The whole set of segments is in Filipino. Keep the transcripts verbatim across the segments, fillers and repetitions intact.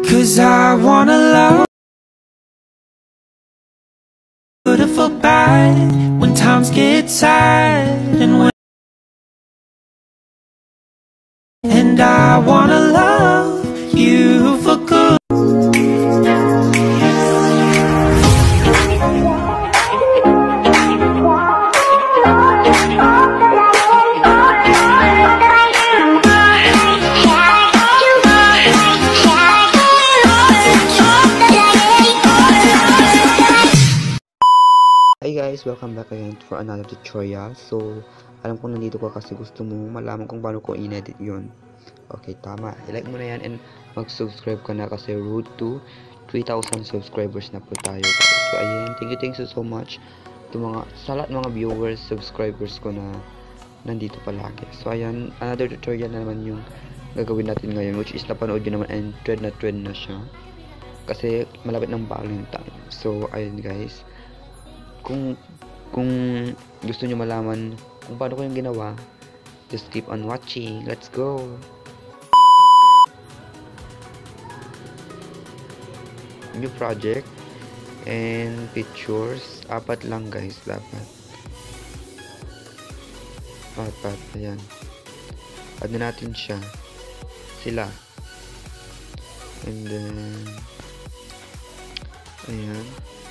'Cause I wanna love beautiful bad when times get sad, and when and I wanna love you for good. Hi guys, welcome back again for another tutorial. So, alam ko nandito ka kasi gusto mo malaman kung paano ko in-edit yun. Okay, tama. I-like mo na yan and mag-subscribe ka na kasi road to three thousand subscribers na po tayo guys. So, ayan. Thank you, thank you so much to mga, sa lahat mga viewers, subscribers ko na nandito palagi. So, ayan. Another tutorial na naman yung gagawin natin ngayon, which is napanood nyo naman and trend na trend na siya. Kasi malapit ng Valentine. So, ayan guys. Kung kung gusto niyo malaman kung paano ko yung ginawa, just keep on watching. Let's go. New project and pictures, apat lang guys dapat. Apat, ayan. Add na natin siya. Sila. And then ayan.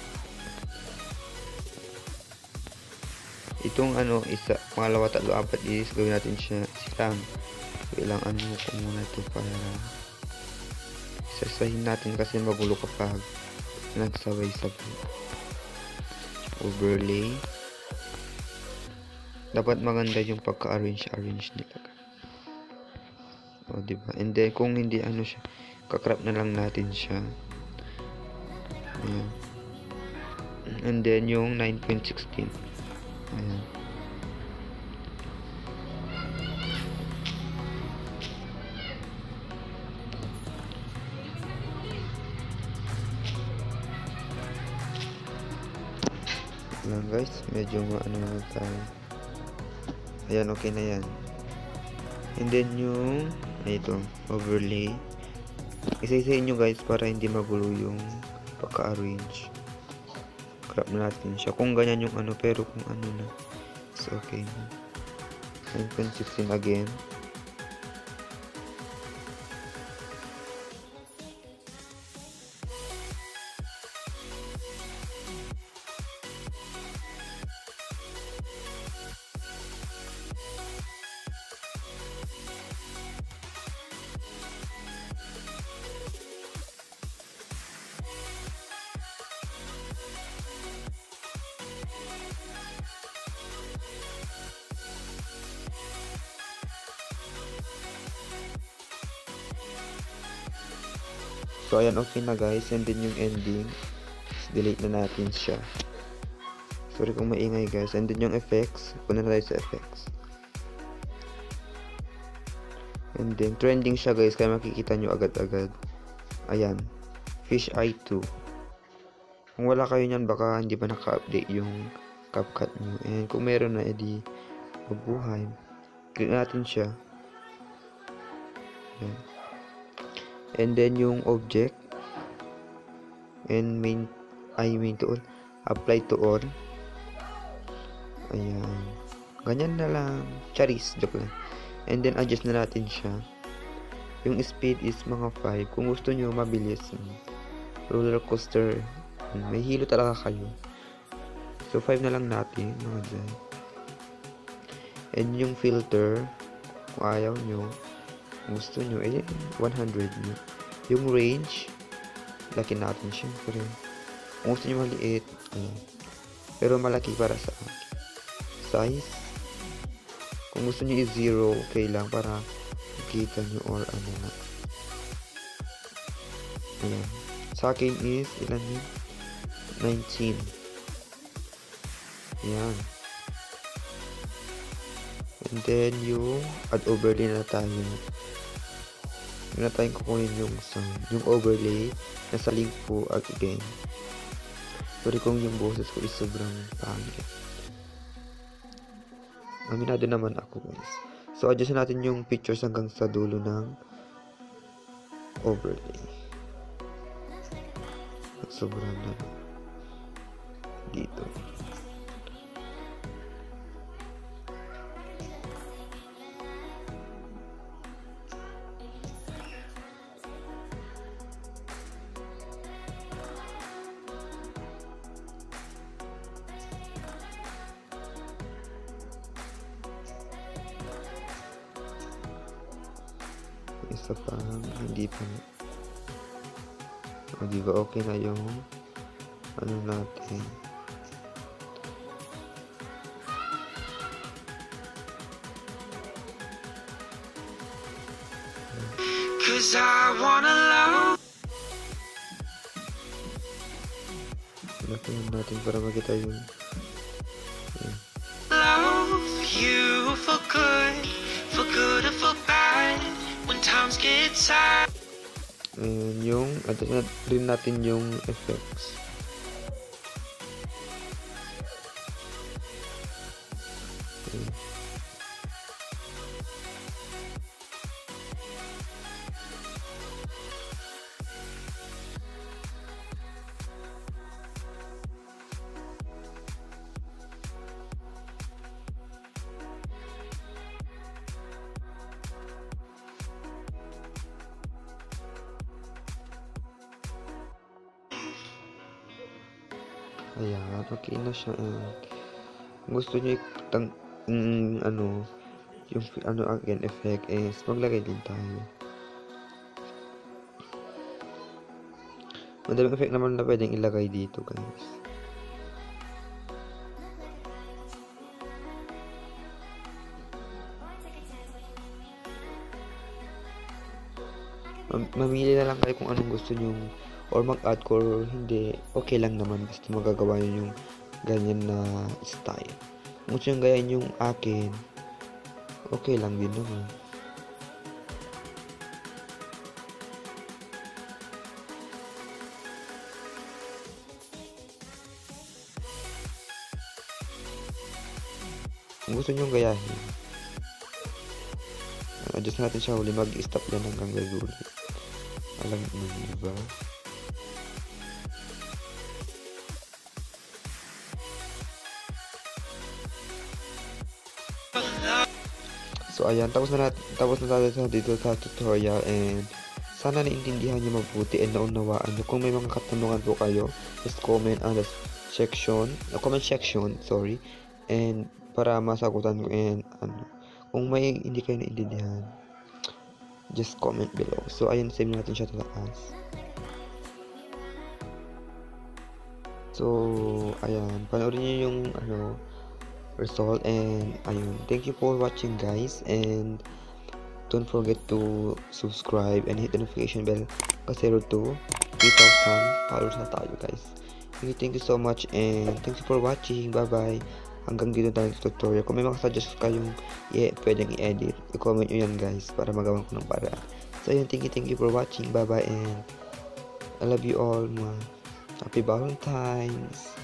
Itong ano, isa, pangalawa, tatlo, apat is gawin natin siya silang. So, ilang ano ko muna ito para isasahin natin kasi magulo kapag nagsabay-sabay. Overlay. Dapat maganda yung pagka-arrange arrange nila. O, diba? And then, kung hindi ano siya, kakrap na lang natin siya. Ayan. And then, yung nine point one six. Ayan. Ayan guys, medyo maano na tayo. Ayan, okay na yan. And then yung ito, overlay. Isa-isahin nyo guys para hindi magulo yung pagka-arrange. Crop na natin siya kung ganyan yung ano, pero kung ano na it's okay na. nine point one six again. So, ayan, okay na guys. And then yung ending, delete na natin siya. Sorry kung maingay guys. And then yung effects, punta na tayo sa effects. And then, trending siya guys, kaya makikita nyo agad-agad. Ayan, fish eye two. Kung wala kayo nyan, baka hindi pa naka-update yung CapCut nyo. And kung meron na, edi mabuhay. Click natin siya. Ayan. And then yung object and main ay main to all, apply to all. Ayan, ganyan na lang, charis, joke lang. And then adjust na natin siya. Yung speed is mga five. Kung gusto nyo mabilis, roller coaster, may hilo talaga kayo, so five na lang natin mga dyan. And yung filter, kung ayaw nyo, gusto nyo, eh, one hundred nyo. Yung range, laki natin syempre. Kung gusto nyo maliit, eh, pero malaki para sa akin. Size, kung gusto nyo i-zero, okay lang para makita nyo or ano na. Ayan. Sa akin is, ilan yun? nineteen. Ayan. And then, yung add overlay na tayo. Hindi na tayong kukunin yung sound. Yung overlay, nasa link po again. Sorry kung yung boses ko is sobrang pangit. Aminado naman ako guys. So, adjust natin yung pictures hanggang sa dulo ng overlay. sobrang na dito. Isa pa, hindi pa. O, diba okay na yung ano natin. Cause I wanna love Lakihan natin para makita yung love you for good, for good or for bad. When times get sad, Ayan, yung adjust na rin natin yung effects. Ayan. Ayan, okay na siya. And kung gusto nyo itang, mm, ano, yung ano again effect is maglagay din tayo. Madaming effect naman na pwedeng ilagay dito, guys. Mam- mamili na lang kayo kung anong gusto nyo or mag-add ko or hindi, okay lang naman, basta magagawa nyo yung ganyan na style. Kung gusto nyo gayahin yung akin, okay lang din naman. Kung gusto nyo gayahin, adjust natin siya uli, mag-stop yan hanggang gagawin. Alam mo, diba? So ayan, tapos na natin, tapos na tayo sa dito sa tutorial, and sana naintindihan niyo mabuti and naunawaan niyo. Kung may mga katanungan po kayo, just comment on the section, uh, comment section, sorry, and para masagutan ko. And ano, kung may hindi kayo naintindihan, just comment below. So ayan, save natin siya sa taas. So ayan, panoorin niyo yung ano result, and ayun, thank you for watching, guys, and don't forget to subscribe and hit the notification bell kasi road to three thousand followers na tayo, guys. Thank you, thank you so much, and thank you for watching. Bye bye, hanggang dito tayo sa tutorial. Kung may mga suggest kayong yeah, pwedeng i-edit, i-comment nyo yan, guys, para magawa ko ng para. So ayun, thank you, thank you for watching. Bye bye, and I love you all, ma. Happy Valentine's.